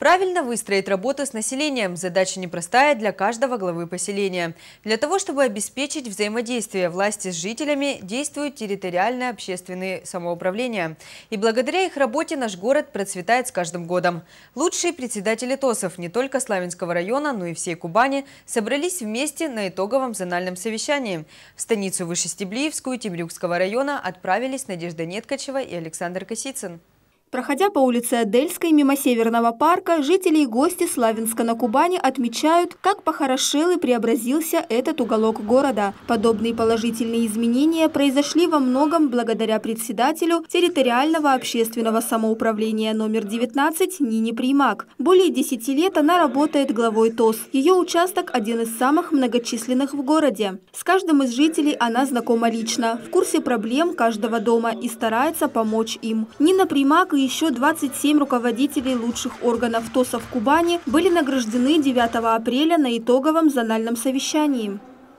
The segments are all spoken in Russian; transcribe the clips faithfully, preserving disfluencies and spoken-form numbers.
Правильно выстроить работу с населением – задача непростая для каждого главы поселения. Для того, чтобы обеспечить взаимодействие власти с жителями, действуют территориальные общественные самоуправления. И благодаря их работе наш город процветает с каждым годом. Лучшие председатели ТОСов не только Славянского района, но и всей Кубани собрались вместе на итоговом зональном совещании. В станицу Вышестеблиевскую Темрюкского района отправились Надежда Неткачева и Александр Косицын. Проходя по улице Адельской мимо Северного парка, жители и гости Славянска на Кубани отмечают, как похорошел и преобразился этот уголок города. Подобные положительные изменения произошли во многом благодаря председателю территориального общественного самоуправления номер девятнадцать Нине Примак. Более десяти лет она работает главой ТОС. Ее участок один из самых многочисленных в городе. С каждым из жителей она знакома лично, в курсе проблем каждого дома и старается помочь им. Нина Примак и еще двадцать семь руководителей лучших органов ТОСов Кубани были награждены девятого апреля на итоговом зональном совещании.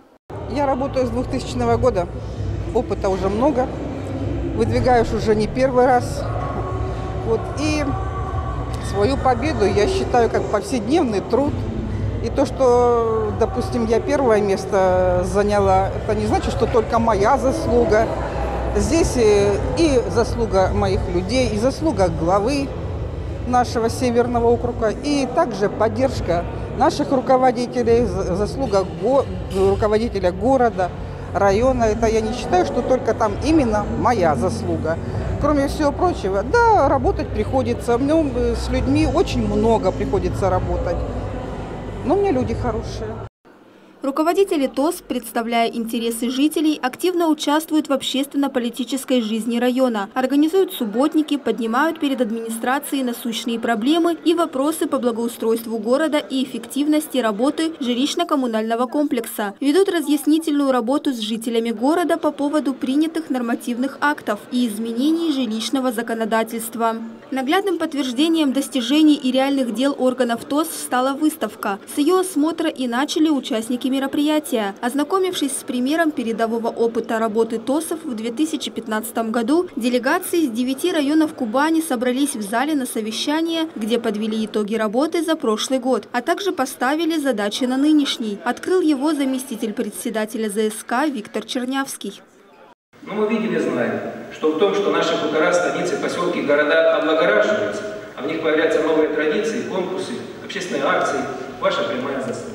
Я работаю с двухтысячного года, опыта уже много, выдвигаюсь уже не первый раз. Вот, и свою победу я считаю как повседневный труд. И то, что, допустим, я первое место заняла, это не значит, что только моя заслуга. Здесь и заслуга моих людей, и заслуга главы нашего Северного округа, и также поддержка наших руководителей, заслуга го- руководителя города, района. Это я не считаю, что только там именно моя заслуга. Кроме всего прочего, да, работать приходится. Ну, с людьми очень много приходится работать. Но у меня люди хорошие. Руководители ТОС, представляя интересы жителей, активно участвуют в общественно-политической жизни района, организуют субботники, поднимают перед администрацией насущные проблемы и вопросы по благоустройству города и эффективности работы жилищно-коммунального комплекса, ведут разъяснительную работу с жителями города по поводу принятых нормативных актов и изменений жилищного законодательства. Наглядным подтверждением достижений и реальных дел органов ТОС стала выставка. С ее осмотра и начали участники мероприятия. Ознакомившись с примером передового опыта работы ТОСов в две тысячи пятнадцатом году, делегации из девяти районов Кубани собрались в зале на совещание, где подвели итоги работы за прошлый год, а также поставили задачи на нынешний. Открыл его заместитель председателя ЗСК Виктор Чернявский. Но мы видели, знаем, что в том, что наши хутора, станицы, поселки, города облагораживаются, а в них появляются новые традиции, конкурсы, общественные акции, ваша прямая заслуга.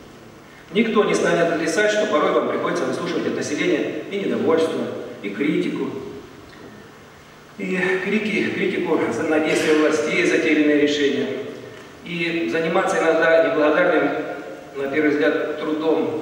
Никто не станет отрицать, что порой вам приходится выслушивать от населения и недовольство, и критику, и крики, критику на действия властей за те или иные решения, и заниматься иногда неблагодарным, на первый взгляд, трудом.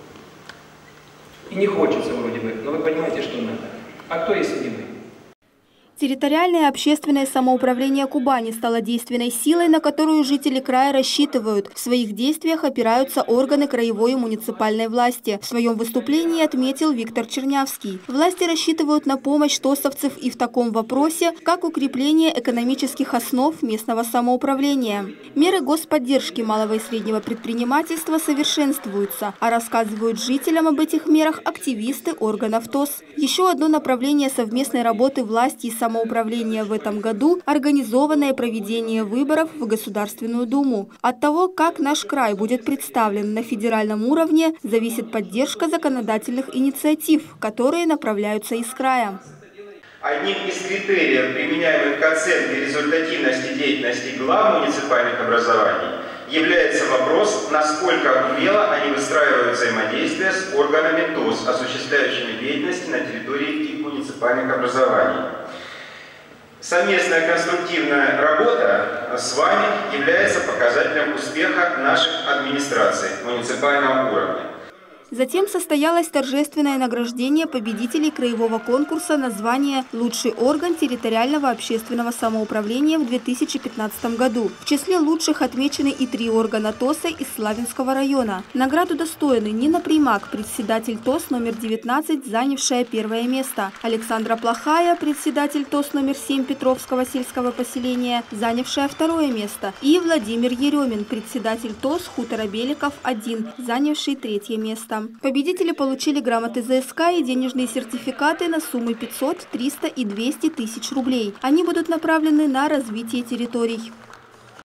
И не хочется вроде бы, но вы понимаете, что надо. А кто есть мы? Территориальное общественное самоуправление Кубани стало действенной силой, на которую жители края рассчитывают. В своих действиях опираются органы краевой и муниципальной власти. В своем выступлении отметил Виктор Чернявский. Власти рассчитывают на помощь тосовцев и в таком вопросе, как укрепление экономических основ местного самоуправления. Меры господдержки малого и среднего предпринимательства совершенствуются, а рассказывают жителям об этих мерах активисты органов ТОС. Еще одно направление совместной работы власти и самоуправления самоуправления в этом году – организованное проведение выборов в Государственную Думу. От того, как наш край будет представлен на федеральном уровне, зависит поддержка законодательных инициатив, которые направляются из края. Одним из критериев, применяемых к оценке результативности деятельности глав муниципальных образований, является вопрос, насколько умело они выстраивают взаимодействие с органами ТОС, осуществляющими деятельность на территории их муниципальных образований. Совместная конструктивная работа с вами является показателем успеха наших администраций муниципального уровня. Затем состоялось торжественное награждение победителей краевого конкурса на звание «Лучший орган территориального общественного самоуправления» в две тысячи пятнадцатом году. В числе лучших отмечены и три органа ТОСа из Славянского района. Награду достойны Нина Примак, председатель ТОС номер девятнадцать, занявшая первое место, Александра Плохая, председатель ТОС номер семь Петровского сельского поселения, занявшая второе место, и Владимир Еремин, председатель ТОС хутора Беликов один, занявший третье место. Победители получили грамоты ЗСК и денежные сертификаты на суммы пятьсот, триста и двести тысяч рублей. Они будут направлены на развитие территорий.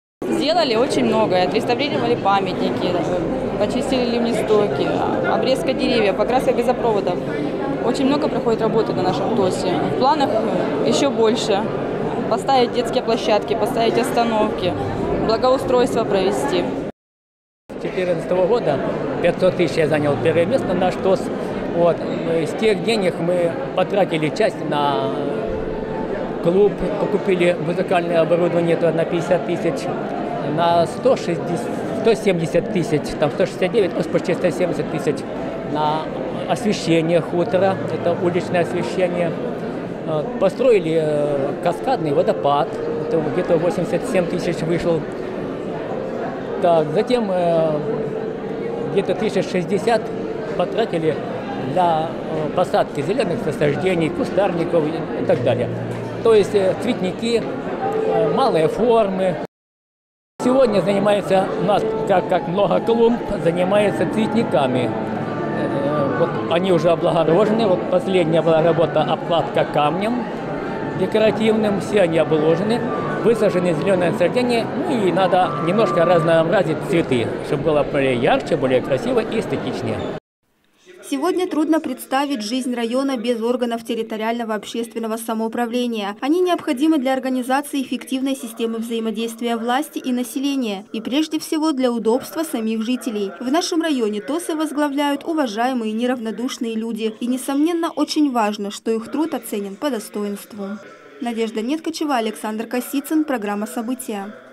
Сделали очень многое. Отреставрировали памятники, почистили ливнестоки, обрезка деревьев, покраска газопроводов. Очень много проходит работы на нашем ТОСе. В планах еще больше. Поставить детские площадки, поставить остановки, благоустройство провести. С две тысячи четырнадцатого года пятьсот тысяч я занял первое место на наш ТОС. Вот. С тех денег мы потратили часть на клуб, покупили музыкальное оборудование на пятьдесят тысяч, на сто шестьдесят, сто семьдесят тысяч, там сто шестьдесят девять, ну почти сто семьдесят тысяч на освещение хутора, это уличное освещение. Построили каскадный водопад, это где-то восемьдесят семь тысяч вышел. Так, затем где-то тысяч шестьдесят потратили для посадки зеленых насаждений, кустарников и так далее. То есть цветники, малые формы. Сегодня занимается у нас, как, как много клумб, занимается цветниками. Вот они уже облагорожены. Вот последняя была работа обкладка камнем декоративным. Все они обложены, высажены зеленые насаждения. Ну и надо немножко разнообразить цветы, чтобы было более ярче, более красиво и эстетичнее. Сегодня трудно представить жизнь района без органов территориального общественного самоуправления. Они необходимы для организации эффективной системы взаимодействия власти и населения. И прежде всего для удобства самих жителей. В нашем районе ТОСы возглавляют уважаемые неравнодушные люди. И, несомненно, очень важно, что их труд оценен по достоинству. Надежда Неткачева, Александр Косицын. Программа «События».